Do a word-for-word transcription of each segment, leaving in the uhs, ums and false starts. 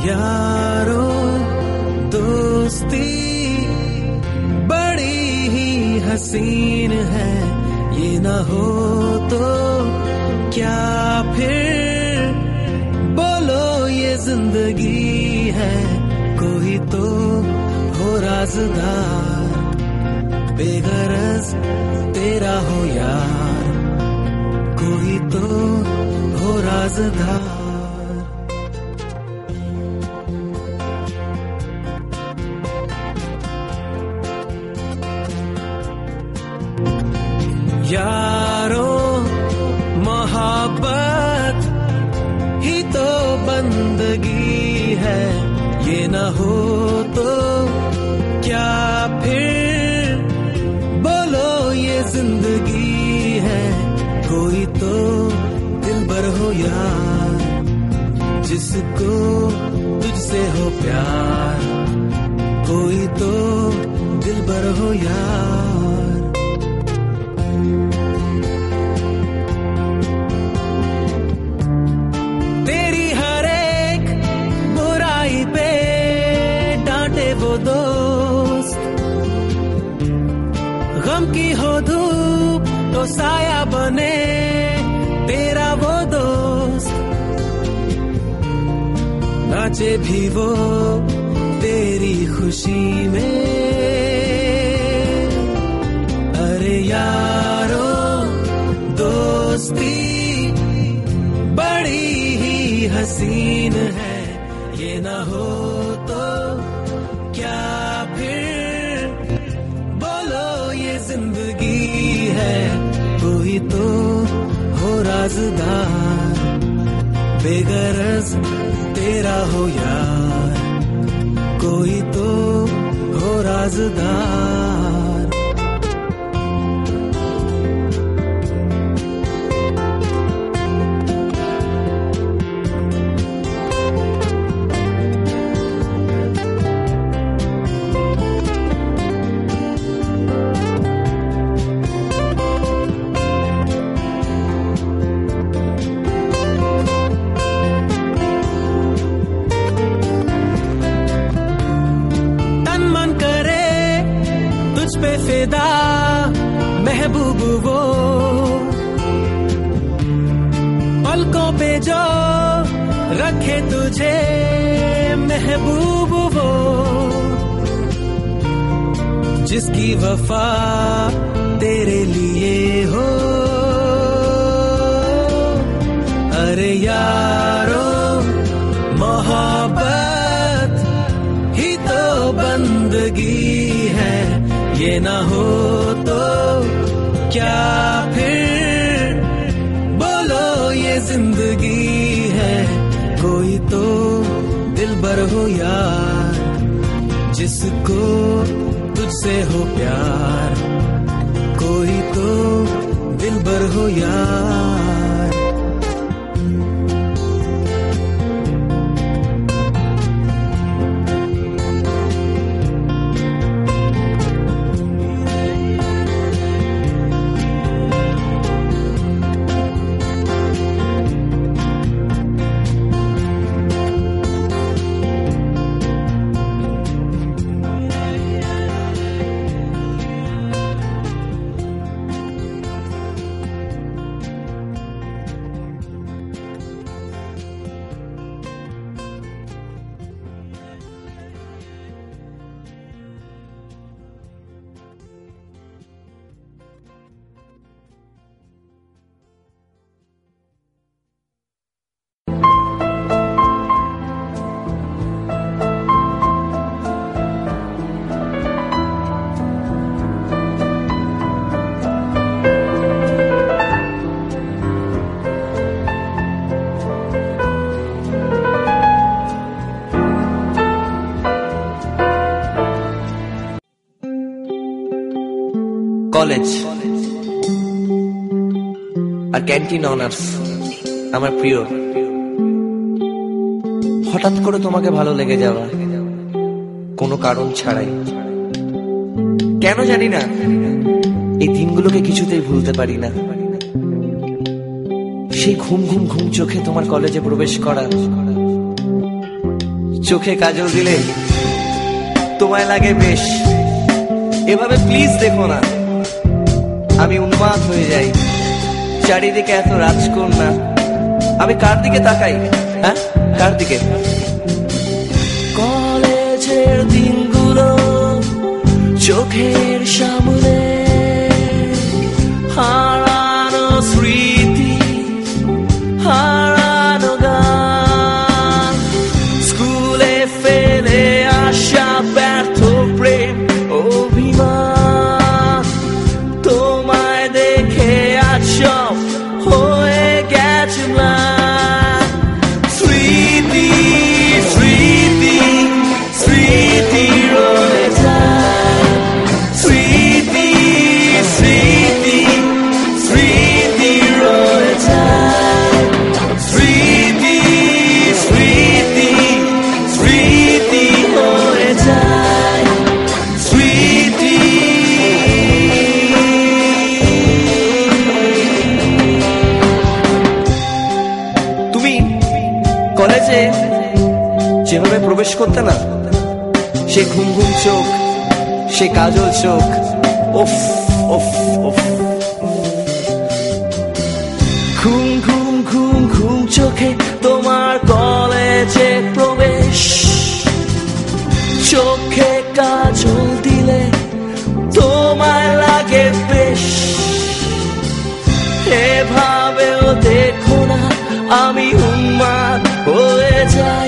यारो दोस्ती बड़ी ही हसीन है, ये ना हो तो क्या फिर बोलो ये जिंदगी है। कोई तो हो राज़दार, बेगरज तेरा हो यार, कोई तो हो राज़दार। यारो मोहब्बत ही तो बंदगी है, ये ना हो तो क्या फिर बोलो ये जिंदगी है। कोई तो दिलबर हो यार, जिसको तुझसे हो प्यार, कोई तो दिलबर हो यार। तेरी हर एक बुराई पे डांटे वो दोस्त, गम की हो धूप तो साया बने तेरा वो दोस्त। नाचे भी वो तेरी खुशी में, अरे यारो दोस्ती बड़ी ही हसीन है, ये ना हो तो क्या फिर बोलो ये जिंदगी है। कोई तो हो राज़दार, बेगरज तेरा हो यार, कोई तो हो राज़दार। पे फिदा महबूब वो, पलकों पे जो रखे तुझे महबूब वो, जिसकी वफा तेरे लिए हो। अरे यारो मोहब्बत ही तो बंदगी है, ये ना हो तो क्या फिर बोलो ये जिंदगी है। कोई तो दिलबर हो यार, जिसको तुझसे हो प्यार, कोई तो दिलबर हो यार। কলেজ আর ক্যান্টিন অনার্স আমার প্রিয়। হঠাৎ করে তোমাকে ভালো লেগে যাওয়া, কোনো কারণ ছাড়াই, কেন জানি না এই দিনগুলোকে কিছুতেই ভুলতে পারি না। সেই ঘুম ঘুম ঘুম চোখে তোমার কলেজে প্রবেশ করা, চোখে কাজল দিলে তোমায় লাগে বেশ। এভাবে প্লিজ দেখো না, আমি উন্মাদ হয়ে যাই। চারিদিকে এত রাজকন্যা, আমি কার দিকে তাকাই? হ্যাঁ, কার দিকে? কলেজের দিনগুলো চোখের সামনে, হারানো স্মৃতি, হারানো গান, স্কুলে ফেলে আসা ব্যর্থ প্রেম অভিমান, তোমায় দেখে আজ সব হয়ে গেছে ম্লান। স্মৃতি স্মৃতি স্মৃতি রয়ে যায়, স্মৃতি স্মৃতি স্মৃতি রয়ে যায়, স্মৃতি স্মৃতি স্মৃতি হয়ে যায়, স্মৃতি। তুমি কলেজে যেভাবে প্রবেশ করতে না, সে ঘুম ঘুম চোখ, সে কাজল চোখ, ওফ ওফ ওফ। ঘুম ঘুম ঘুম ঘুম চোখে তোমার কলেজে প্রবেশ, চোখে কাজল দিলে তোমায় লাগে বেশ। এভাবেও দেখো না, আমি উন্মাদ হয়ে যাই।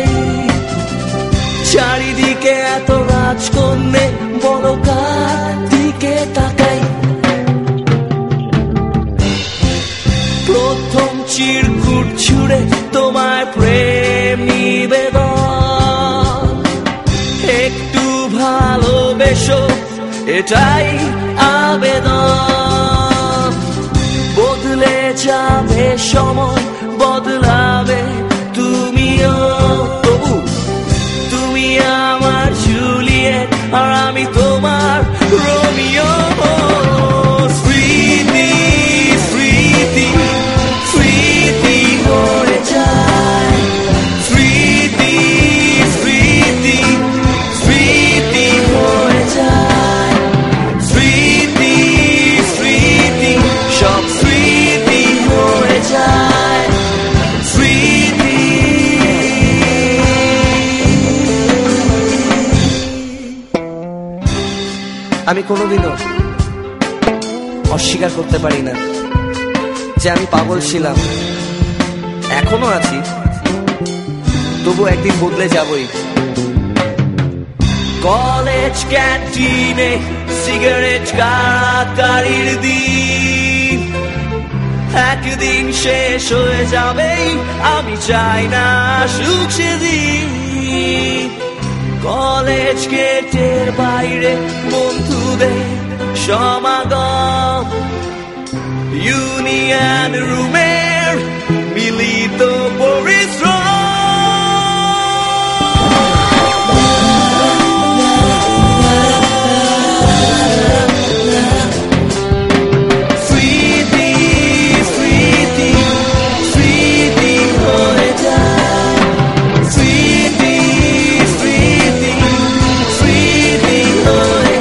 চারিদিকে এত রাজকন্যে, বড় কার দিকে তাকাই? প্রথম চিরকুট ছুড়ে তোমায় প্রেম নিবেদন, একটু ভালোবেসো এটাই আবেদন। বদলে যাবে সময়, বদলাবে তুমিও, তবু তুমি আমার জুলিয়েট আর আমি তোমার রোমিও। স্মৃতি স্মৃতি স্মৃতি হয়ে যায়, স্মৃতি স্মৃতি স্মৃতি হয়ে যায়, স্মৃতি স্মৃতি সব স্মৃতি হয়ে যায়, স্মৃতি। আমি কোনোদিনও অস্বীকার করতে পারি না যে আমি পাগল ছিলাম, এখনো আছি, তবু একদিন বদলে যাবই। কলেজ ক্যান্টিনে সিগারেট কাড়াকাড়ির দিন একদিন শেষ হয়ে যাবে, আমি চাই না সুখ সেদিন। কলেজ গেটের বাইরে বন্ধুদের সমাগম, ইউনিয়ন রুমের মিলিত পরিশ্রম। স্মৃতি স্মৃতি স্মৃতি হয়ে যায়, স্মৃতি স্মৃতি স্মৃতি হয়ে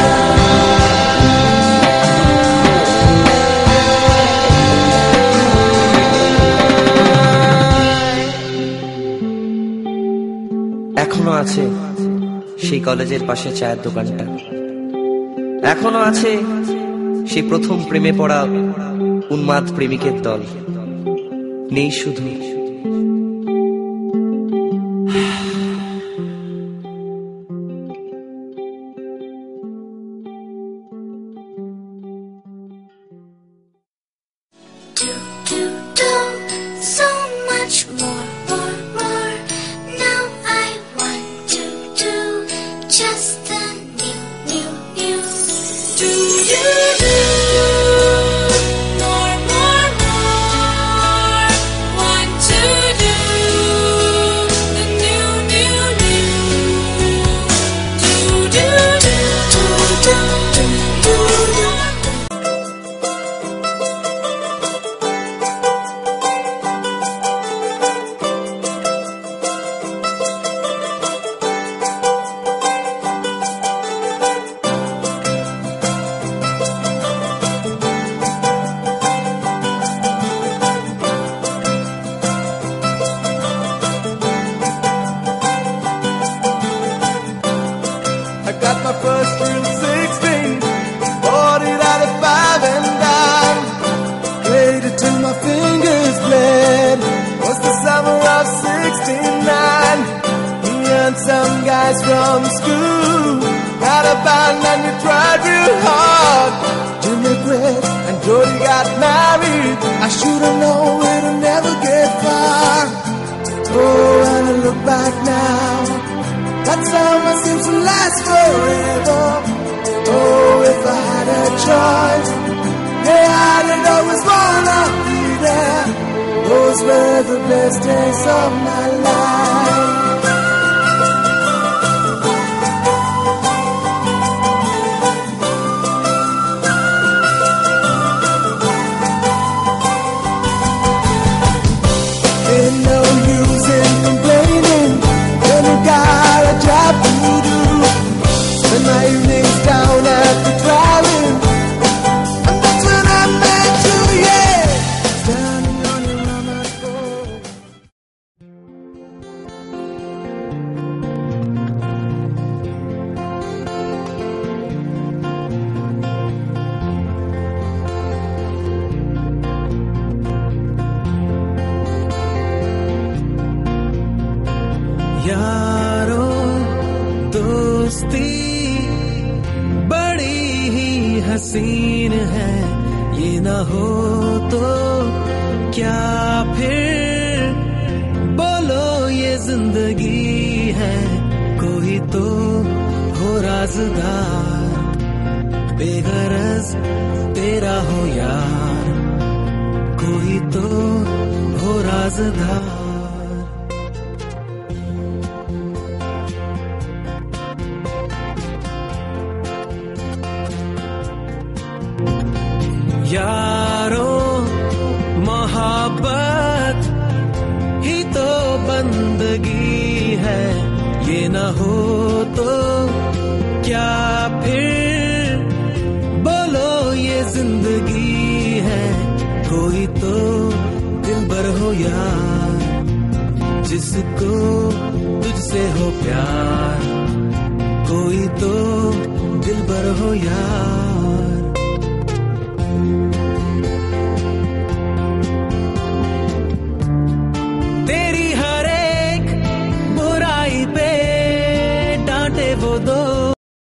এখনো আছে সেই কলেজের পাশে চায়ের দোকানটা, এখনো আছে সেই প্রথম প্রেমে পড়া উন্মাদ প্রেমিকের দল। নেই শুধু One, two. in line. Me and some guys from school had a band and we tried real hard. Jimmy quit and Jody got married. I should've known it'll never get far. Oh, and I look back now, that summer seems to last forever. Oh, if I had a choice, yeah, I'd always wanna be there. Those were the best days of my life. Ain't no use in complaining when you got a job to do. Spend my evenings down at the drive-in, and that's when I met you, yeah. Standing on your mama's porch. यारो दोस्ती बड़ी ही हसीन है, ये न हो तो क्या फिर बोलो ये जिंदगी है। कोई तो हो राज़दार, बेगरज तेरा हो यार, कोई तो हो राज़दार। यारो मोहब्बत ही तो बंदगी है, ये न हो तो क्या फिर बोलो ये जिंदगी है। कोई तो दिलबर हो यार, जिसको तुझसे हो प्यार, कोई तो दिलबर हो यार। तेरी हर एक बुराई पे डांटे वो दो